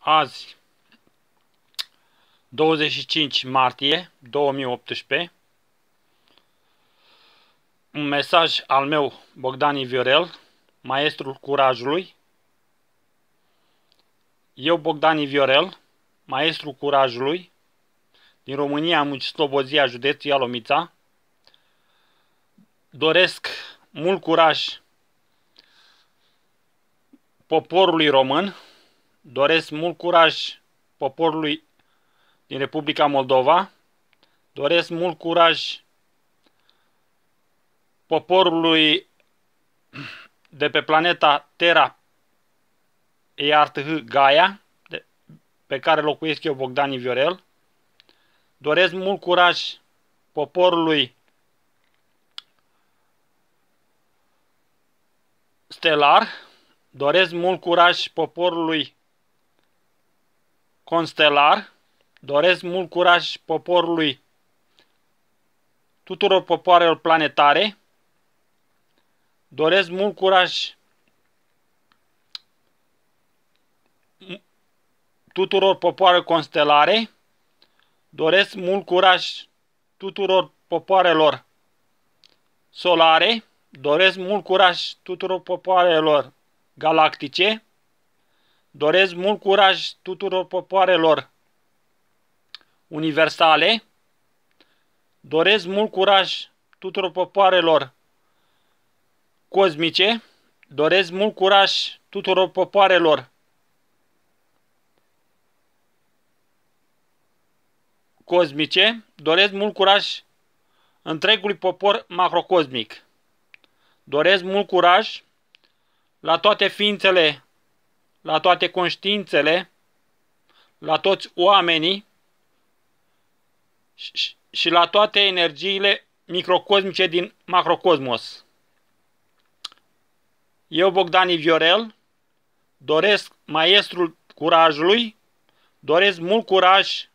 Azi, 25 martie 2018, un mesaj al meu, Bogdan Viorel, maestrul curajului. Eu, Bogdan Viorel, maestrul curajului, din România, Muncislobozia, județul Ialomița, doresc mult curaj poporului român, doresc mult curaj poporului din Republica Moldova, doresc mult curaj poporului de pe planeta Terra EARTH Gaia, pe care locuiesc eu, Bogdan Viorel. Doresc mult curaj poporului stelar, doresc mult curaj poporului constelar, doresc mult curaj poporului tuturor popoarelor planetare, doresc mult curaj tuturor popoarelor constelare, doresc mult curaj tuturor popoarelor solare, doresc mult curaj tuturor popoarelor galactice, doresc mult curaj tuturor popoarelor universale, doresc mult curaj tuturor popoarelor cosmice, doresc mult curaj tuturor popoarelor cosmice, doresc mult curaj întregului popor macrocosmic. Doresc mult curaj la toate ființele, la toate conștiințele, la toți oamenii și la toate energiile microcosmice din macrocosmos. Eu, Bogdan Viorel, doresc maestrul curajului, doresc mult curaj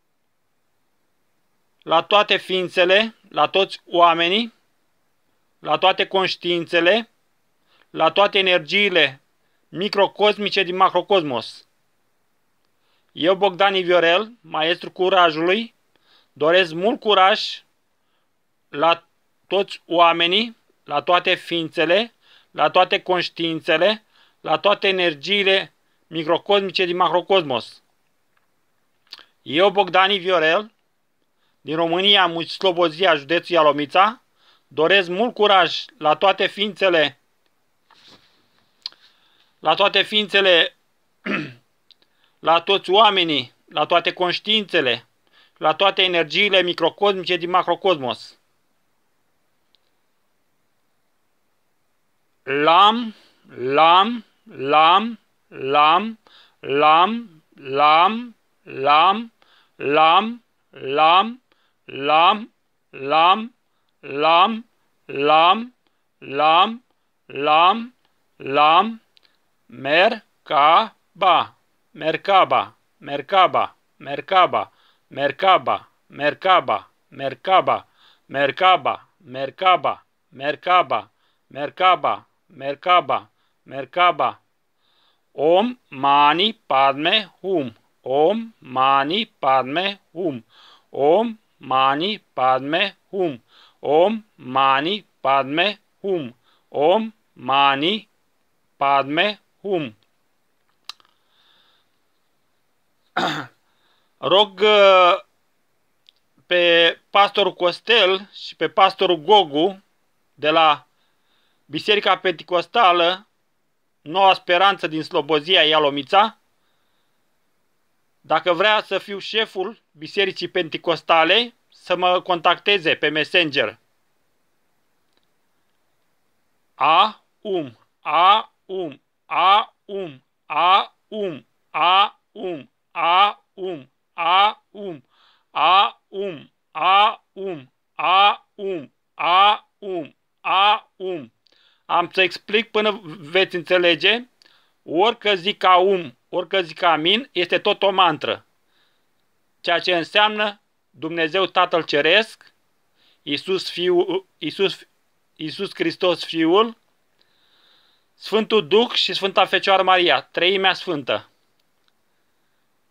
la toate ființele, la toți oamenii, la toate conștiințele, la toate energiile microcosmice din macrocosmos. Eu, Bogdan Viorel, maestrul curajului, doresc mult curaj la toți oamenii, la toate ființele, la toate conștiințele, la toate energiile microcosmice din macrocosmos. Eu, Bogdan Viorel, din România, Muncislobozia, județul Ialomița, doresc mult curaj la toate ființele, la toți oamenii, la toate conștiințele, la toate energiile microcosmice din macrocosmos. Lam, lam, lam, lam, lam, lam, lam, lam, lam, lam, lam, lam, lam, lam, lam, lam, Merkaba, Merkaba, Merkaba, Merkaba, Merkaba, Merkaba, Merkaba, Merkaba, Merkaba, Merkaba, Merkaba, Merkaba, Merkaba. Om Mani Padme Hum, Om Mani Padme Hum, Om Mani Padme Hum, Om Mani Padme Hum, Om Mani Padme Hum. Rog pe pastorul Costel și pe pastorul Gogu de la Biserica Penticostală Noua Speranță din Slobozia Ialomița, dacă vrea să fiu șeful Bisericii Penticostale, să mă contacteze pe Messenger. Aum, aum, aum, aum, aum, aum, aum, aum, aum, aum, aum, aum. Am să explic până veți înțelege. Orică zic aum, orică zic amin, este tot o mantră. Ceea ce înseamnă Dumnezeu Tatăl Ceresc, Iisus Hristos Fiul, Sfântul Duh și Sfânta Fecioară Maria, Treimea Sfântă.